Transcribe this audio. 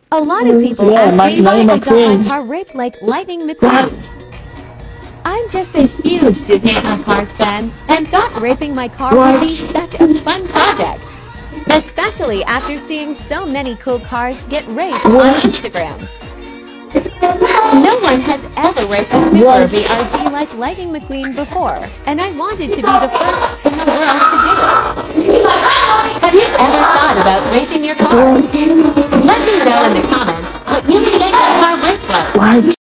A lot of people Yeah, ask me why Lightning I got my McQueen. car ripped like Lightning McQueen. I'm just a huge Disney Cars fan and thought ripping my car would be such a fun project. Especially after seeing so many cool cars get raced on Instagram. No one has ever raced a Subaru BRZ like Lightning McQueen before, and I wanted to be the first in the world to do it. Have you ever thought about racing your car? Let me know in the comments what you think your car raced like.